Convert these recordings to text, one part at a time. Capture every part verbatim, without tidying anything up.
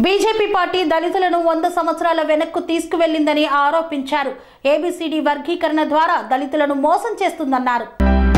BJP party దళితులను వంద సంవత్సరాల వెనక్కు తీసుకువెళ్లిందని ఆరోపించారు. ఏబీసీడీ వర్గీకరణ ద్వారా దళితులను మోసం చేస్తుందన్నారు.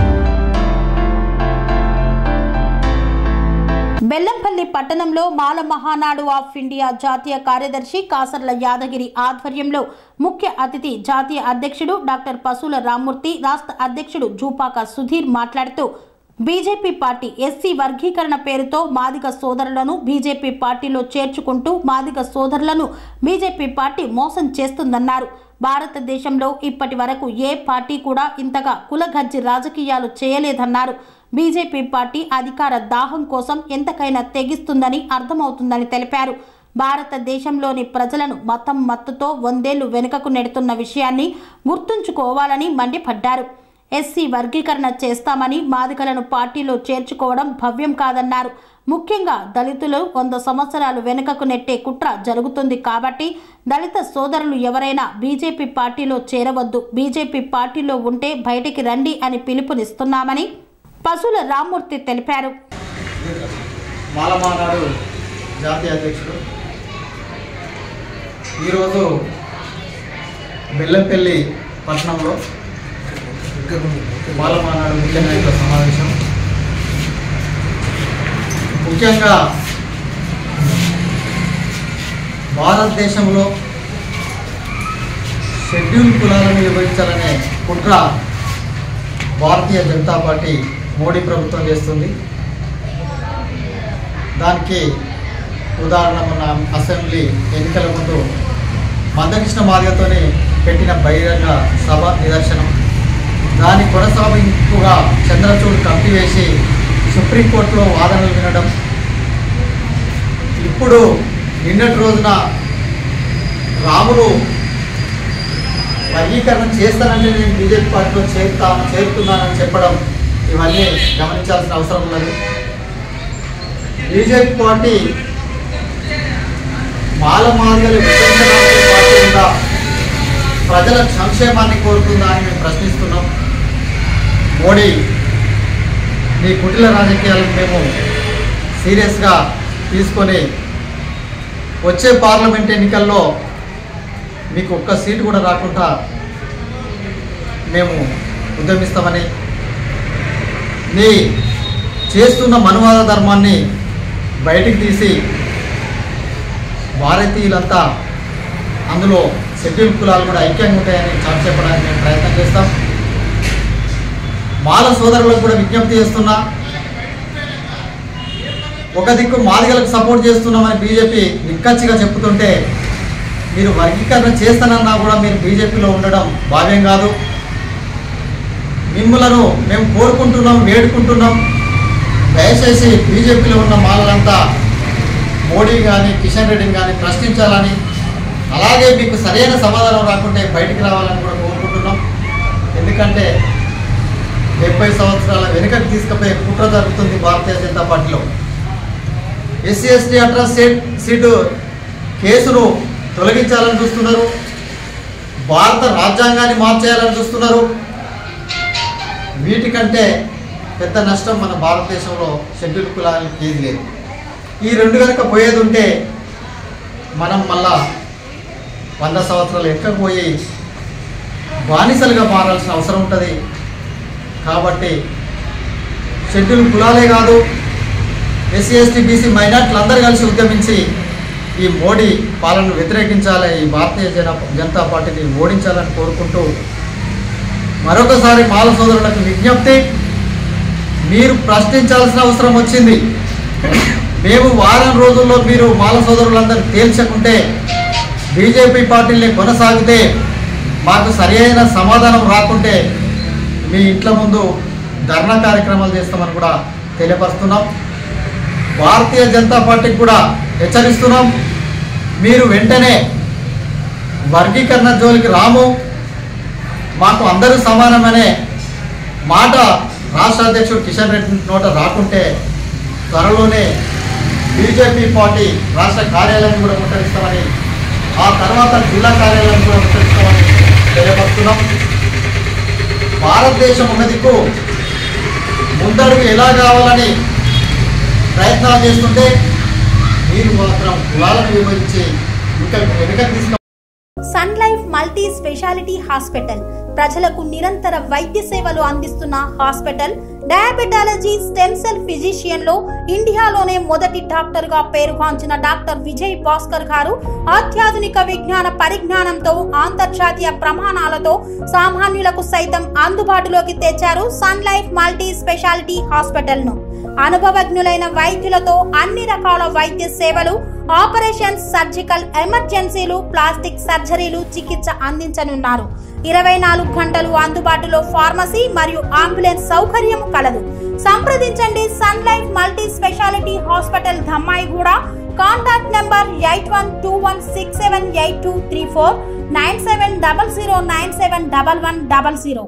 బెల్లంపల్లి పట్టణంలో మాల మహానాడు ఆఫ్ ఇండియా జాతీయ కార్యదర్శి కాసర్ల యాదగిరి ఆధ్వర్యంలో ముఖ్య అతిథి జాతీయ అధ్యక్షుడు డాక్టర్ పసుల రామ్మూర్తి, రాష్ట్ర అధ్యక్షుడు జూపాక సుధీర్ మాట్లాడుతూ బీజేపీ పార్టీ ఎస్సీ వర్గీకరణ పేరుతో మాదిగ సోదరులను బీజేపీ పార్టీలో చేర్చుకుంటూ మాదిగ సోదరులను బీజేపీ పార్టీ మోసం చేస్తుందన్నారు. భారతదేశంలో ఇప్పటి వరకు ఏ పార్టీ కూడా ఇంతగా కులగజ్జి రాజకీయాలు చేయలేదన్నారు. బీజేపీ పార్టీ అధికార దాహం కోసం ఎంతకైనా తెగిస్తుందని అర్థమవుతుందని తెలిపారు. భారతదేశంలోని ప్రజలను మతం మత్తుతో వందేళ్లు వెనుకకు నెడుతున్న విషయాన్ని గుర్తుంచుకోవాలని మండిపడ్డారు. ఎస్సీ వర్గీకరణ చేస్తామని మాదిగలను పార్టీలో చేర్చుకోవడం భవ్యం కాదన్నారు. ముఖ్యంగా దళితులు వంద సంవత్సరాలు వెనుకకు నెట్టే కుట్ర జరుగుతుంది కాబట్టి దళిత సోదరులు ఎవరైనా బీజేపీ పార్టీలో చేరవద్దు, బీజేపీ పార్టీలో ఉంటే బయటికి రండి అని పిలుపునిస్తున్నామని పసుల రామ్మూర్తి తెలిపారు. మాల మహానాడు జాతీయ అధ్యక్షుడు ఈరోజు బెల్లంపల్లి పట్టణంలో మాల మహానాడు ముఖ్య నాయకుల సమావేశం. ముఖ్యంగా భారతదేశంలో షెడ్యూల్ కులాలను విభజించాలనే కుట్ర భారతీయ జనతా పార్టీ మోడీ ప్రభుత్వం చేస్తుంది. దానికి ఉదాహరణ మొన్న అసెంబ్లీ ఎన్నికల ముందు మందకృష్ణ మాదిగతోనే పెట్టిన బహిరంగ సభ నిదర్శనం. దాని కొనసాగింపుగా చంద్రచూడ్ కమిటీ వేసి సుప్రీంకోర్టులో వాదనలు వినడం, ఇప్పుడు నిన్నటి రోజున రాములు వర్గీకరణ చేస్తానంటే నేను బీజేపీ పార్టీలో చేరుతా చేరుతున్నానని చెప్పడం, ఇవన్నీ గమనించాల్సిన అవసరం ఉన్నది. బీజేపీ పార్టీ మాల మాదిగలు విభజించడానికి పార్టీ ఉందా, ప్రజల సంక్షేమాన్ని కోరుతుందా అని మేము ప్రశ్నిస్తున్నాం. మోడీ మీ కుటిల రాజకీయాలకు మేము సీరియస్గా తీసుకొని వచ్చే పార్లమెంట్ ఎన్నికల్లో మీకు ఒక్క సీటు కూడా రాకుండా మేము ఉద్యమిస్తామని, నీ చేస్తున్న మనువాద ధర్మాన్ని బయటికి తీసి భారతీయులంతా అందులో షెడ్యూల్ కులాలు కూడా ఐక్యంగా ఉంటాయని చాటి చెప్పడానికి మేము ప్రయత్నం చేస్తాం. మాల సోదరులకు కూడా విజ్ఞప్తి చేస్తున్నా, ఒక దిక్కు మాదిగలకు సపోర్ట్ చేస్తున్నామని బీజేపీ నిక్కచ్చిగా చెప్తుంటే మీరు వర్గీకరణ చేస్తానన్నా కూడా మీరు బీజేపీలో ఉండడం భావ్యం కాదు. మిమ్మలను మేము కోరుకుంటున్నాం, వేడుకుంటున్నాం, దయచేసి బీజేపీలో ఉన్న మాలలంతా మోడీ కానీ కిషన్ రెడ్డిని కానీ ప్రశ్నించాలని, అలాగే మీకు సరైన సమాధానం రాకుంటే బయటికి రావాలని కూడా కోరుకుంటున్నాం. ఎందుకంటే డెబ్బై సంవత్సరాల వెనుకకు తీసుకుపోయే కుట్ర జరుగుతుంది భారతీయ జనతా పార్టీలో. ఎస్సీ ఎస్టీ అట్రాస్ సీటు కేసును తొలగించాలని చూస్తున్నారు, భారత రాజ్యాంగాన్ని మార్చేయాలని చూస్తున్నారు. వీటికంటే పెద్ద నష్టం మన భారతదేశంలో షెడ్యూల్ కులాలకి ఏది లేదు. ఈ రెండు కనుక పోయేది ఉంటే మనం మళ్ళా వంద సంవత్సరాలు ఎక్కకపోయి బానిసలుగా మారాల్సిన అవసరం ఉంటుంది. కాబట్టి షెడ్యూల్ కులాలే కాదు, ఎస్సీ ఎస్టీ బీసీ మైనార్టీలు అందరూ కలిసి ఉద్యమించి ఈ మోడీ పాలనను వ్యతిరేకించాలి, ఈ భారతీయ జన జనతా పార్టీని ఓడించాలని కోరుకుంటూ మరొకసారి మాల సోదరులకు విజ్ఞప్తి, మీరు ప్రశ్నించాల్సిన అవసరం వచ్చింది. మేము వారం రోజుల్లో మీరు మాల సోదరులందరూ తేల్చకుంటే బీజేపీ పార్టీని కొనసాగితే మాకు సరైన సమాధానం రాకుంటే మీ ఇంట్ల ముందు ధర్నా కార్యక్రమాలు చేస్తామని కూడా తెలియపరుస్తున్నాం. భారతీయ జనతా పార్టీకి కూడా హెచ్చరిస్తున్నాం, మీరు వెంటనే వర్గీకరణ జోలికి రాము, మాకు అందరూ సమానమనే మాట రాష్ట్ర అధ్యక్షుడు కిషన్ రెడ్డి నోట రాకుంటే త్వరలోనే బీజేపీ పార్టీ రాష్ట్ర కార్యాలయాన్ని కూడా ముట్టడిస్తామని, ఆ తర్వాత జిల్లా కార్యాలయాన్ని కూడా ముట్టడిస్తామని తెలియపరుస్తున్నాం. భారతదేశం ఉన్నదికు ముందడుగు ఎలా కావాలని ప్రయత్నాలు చేస్తుంటే మీరు మాత్రం కులాలను విభజించి ఇంకా వెనుక తీసుకు Sun Life Multi Speciality Hospital ప్రజలకు నిరంతర వైద్య సేవలు అందిస్తున్న hospital. Diabetology, stem cell physician లో ఇండియాలోనే మొదటి డాక్టర్ గా పేరుగాంచిన డాక్టర్ విజయ్ భాస్కర్ గారు అత్యాధునిక విజ్ఞాన పరిజ్ఞానంతో అంతర్జాతీయ ప్రమాణాలతో సామాన్యులకు సైతం అందుబాటులోకి తెచ్చారు Sun Life Multi Speciality Hospital ను. అనుభవజ్ఞులైన వైద్యులతో అన్ని రకాల వైద్య సేవలు, ఆపరేషన్స్, సర్జికల్ ఎమర్జెన్సీలు, ప్లాస్టిక్ సర్జరీలు, చికిత్స అందించనున్నారు. ఇరవై నాలుగు గంటలు అందుబాటులో ఫార్మసీ మరియు అంబులెన్స్ సౌకర్యం కలదు. సంప్రదించండి Sun Life Multi Speciality Hospital, Dhammaiguda. Contact number eight one two one six seven eight two three four, nine seven double zero nine seven double one double zero.